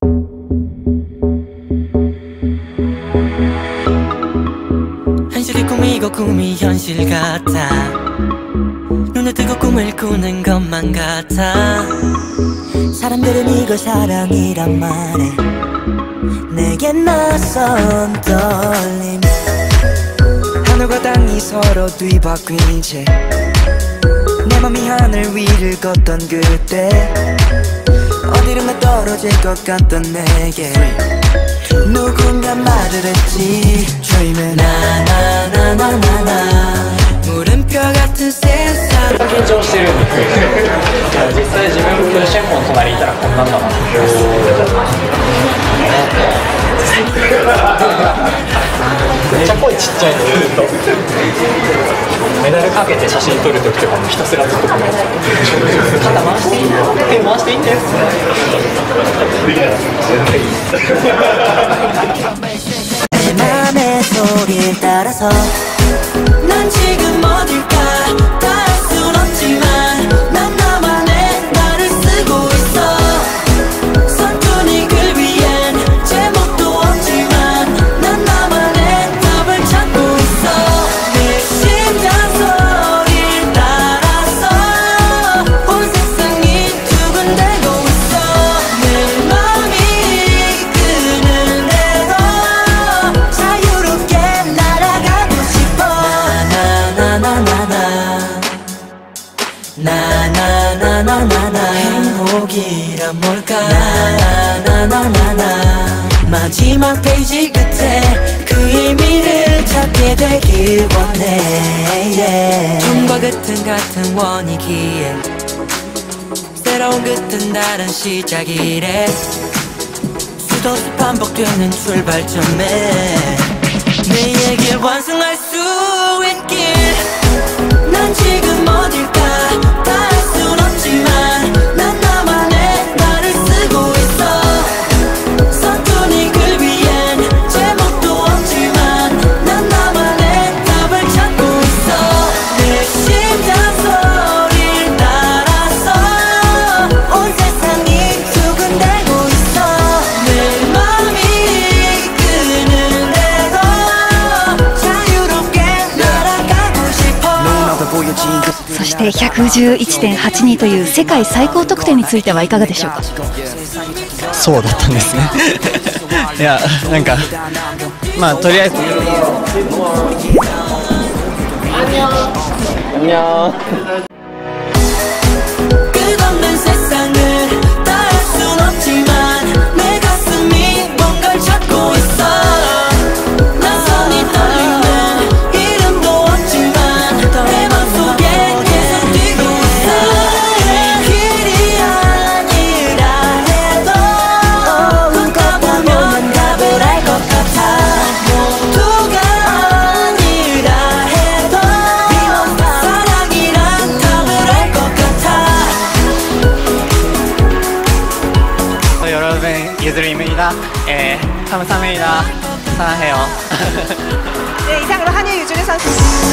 현실이 꿈이고 꿈이 현실 같아. 눈에 뜨고 꿈을 꾸는 것만 같아. 사람들은 이걸 사랑이란 말해. 내겐 낯선 떨림. 하늘과 땅이 서로 뒤바뀐 채 내 맘이 하늘 위를 걷던 그때 어디론가 떨어질 것 같던 내게 누군가 말을 했지. Dreaming 나나나나나나 물음표 같은 세상. 緊張してるんです実際自分がシェフの隣にいたらこんなんだなめっちゃ声ちっちゃいのずっとメダルかけて写真撮るときとかもひたすらずっとこの肩回していいんだよ手回していいんだよ 내 맘의 소리를 따라서 난 지금 어딜까 다 알 순 없지만 난 나만의 나를 쓰고 있어. 서툰이 글 위엔 제목도 없지만 난 나만의 답을 찾고 있어. 내 심장 소리를 따라서 온 세상이 두근대고 있어. 내 맘이 이끄는 대로 자유롭게 날아가고 싶어. 나나나나나 행복이란 뭘까. 나나나나나 마지막 페이지 끝에 그 의미를 찾게 되길 원해. 처음과 끝은 같은 원이기에 새로운 끝은 다른 시작이래. 수도 없이 반복되는 출발점에 내 얘기를 완성할 수 있길. 난 지금 어딜까 다 알 순 없지만 난 나만의 나를 쓰고 있어. 서툰이 글 위엔 제목도 없지만 난 나만의 답을 찾고 있어. 내 심장 소리를 따라서 온 세상이 두근대고 있어. 내 맘이 이끄는 대로 자유롭게 날아가고 싶어. そして111.82という世界最高得点についてはいかがでしょうか。 そうだったんですねいやなんかまあとりあえず 끝없는 세상을 다 알 순 없지만 내 가슴이 뭔가를 찾고 있어. 난 손이 떨리는 이름도 없지만 내 맘속에 계속 뛰고 있어. 길이 아니라 해도 걷다 보면 답을 알 것 같아. 모두가 아니라 해도 사랑이란 답을 알 것 같아. 여러분 유즈리입니다. 감사합니다. 사랑해요. 네, 이상으로 한일 유준의 선수